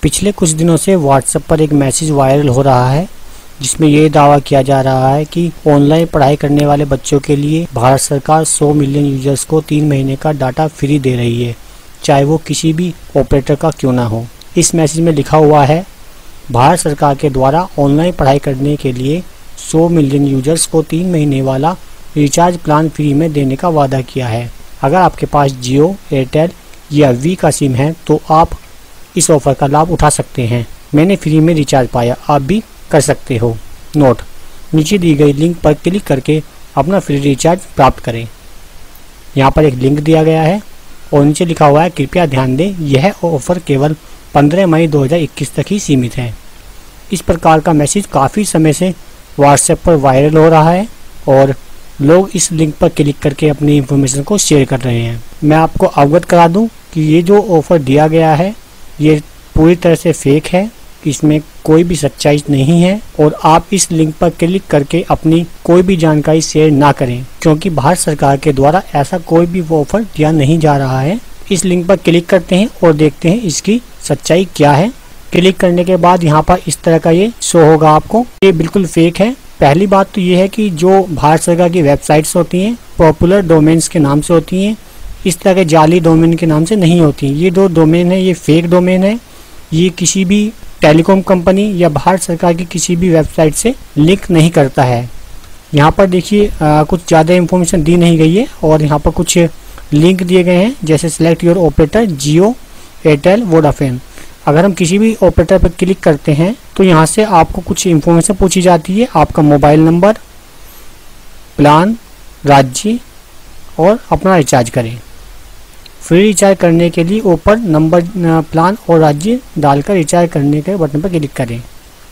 पिछले कुछ दिनों से व्हाट्सएप पर एक मैसेज वायरल हो रहा है जिसमें ये दावा किया जा रहा है कि ऑनलाइन पढ़ाई करने वाले बच्चों के लिए भारत सरकार 100 मिलियन यूजर्स को 3 महीने का डाटा फ्री दे रही है, चाहे वो किसी भी ऑपरेटर का क्यों ना हो। इस मैसेज में लिखा हुआ है, भारत सरकार के द्वारा ऑनलाइन पढ़ाई करने के लिए 100 मिलियन यूजर्स को 3 महीने वाला रिचार्ज प्लान फ्री में देने का वादा किया है। अगर आपके पास जियो, एयरटेल या वी का सिम है तो आप इस ऑफर का लाभ उठा सकते हैं। मैंने फ्री में रिचार्ज पाया, आप भी कर सकते हो। नोट: नीचे दी गई लिंक पर क्लिक करके अपना फ्री रिचार्ज प्राप्त करें। यहाँ पर एक लिंक दिया गया है और नीचे लिखा हुआ है, कृपया ध्यान दें, यह ऑफर केवल 15 मई 2021 तक ही सीमित है। इस प्रकार का मैसेज काफ़ी समय से व्हाट्सएप पर वायरल हो रहा है और लोग इस लिंक पर क्लिक करके अपनी इंफॉर्मेशन को शेयर कर रहे हैं। मैं आपको अवगत करा दूं कि ये जो ऑफ़र दिया गया है ये पूरी तरह से फेक है, इसमें कोई भी सच्चाई नहीं है और आप इस लिंक पर क्लिक करके अपनी कोई भी जानकारी शेयर ना करें, क्योंकि भारत सरकार के द्वारा ऐसा कोई भी ऑफर दिया नहीं जा रहा है। इस लिंक पर क्लिक करते हैं और देखते हैं इसकी सच्चाई क्या है। क्लिक करने के बाद यहाँ पर इस तरह का ये शो होगा आपको, ये बिल्कुल फेक है। पहली बात तो ये है कि जो भारत सरकार की वेबसाइट्स होती हैं पॉपुलर डोमेन्स के नाम से होती हैं, इस तरह के जाली डोमेन के नाम से नहीं होती। ये दो डोमेन है, ये फेक डोमेन है। ये किसी भी टेलीकॉम कंपनी या भारत सरकार की किसी भी वेबसाइट से लिंक नहीं करता है। यहाँ पर देखिए कुछ ज़्यादा इंफॉर्मेशन दी नहीं गई है और यहाँ पर कुछ लिंक दिए गए हैं, जैसे select your operator, Jio, Airtel, Vodafone. अगर हम किसी भी ऑपरेटर पर क्लिक करते हैं तो यहाँ से आपको कुछ इंफॉर्मेशन पूछी जाती है, आपका मोबाइल नंबर, प्लान, राज्य और अपना रिचार्ज करें। फ्री रिचार्ज करने के लिए ऊपर नंबर, प्लान और राज्य डालकर रिचार्ज करने के बटन पर क्लिक करें।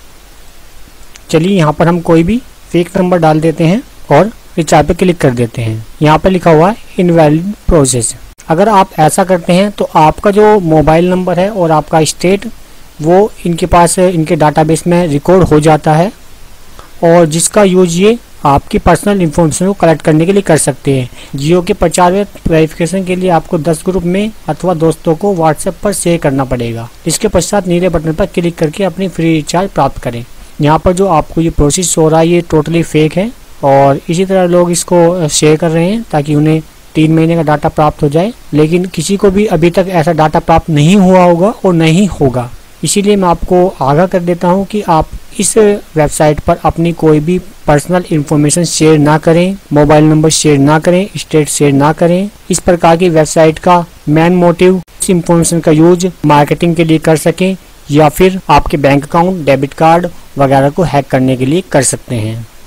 चलिए यहाँ पर हम कोई भी फेक नंबर डाल देते हैं और रिचार्ज पर क्लिक कर देते हैं। यहाँ पर लिखा हुआ है इनवैलिड प्रोसेस। अगर आप ऐसा करते हैं तो आपका जो मोबाइल नंबर है और आपका स्टेट वो इनके पास, इनके डाटाबेस में रिकॉर्ड हो जाता है और जिसका यूज ये आपकी पर्सनल इन्फॉर्मेशन को कलेक्ट करने के लिए कर सकते हैं। जियो के प्रचार व वेरिफिकेशन के लिए आपको 10 ग्रुप में अथवा दोस्तों को व्हाट्सएप पर शेयर करना पड़ेगा। इसके पश्चात नीले बटन पर क्लिक करके अपनी फ्री रिचार्ज प्राप्त करें। यहाँ पर जो आपको ये प्रोसेस हो रहा है ये टोटली फेक है और इसी तरह लोग इसको शेयर कर रहे हैं ताकि उन्हें 3 महीने का डाटा प्राप्त हो जाए, लेकिन किसी को भी अभी तक ऐसा डाटा प्राप्त नहीं हुआ होगा और नहीं होगा। इसीलिए मैं आपको आगाह कर देता हूं कि आप इस वेबसाइट पर अपनी कोई भी पर्सनल इंफॉर्मेशन शेयर ना करें, मोबाइल नंबर शेयर ना करें, स्टेट शेयर ना करें। इस प्रकार की वेबसाइट का मेन मोटिव इस इंफॉर्मेशन का यूज मार्केटिंग के लिए कर सकें या फिर आपके बैंक अकाउंट, डेबिट कार्ड वगैरह को हैक करने के लिए कर सकते हैं।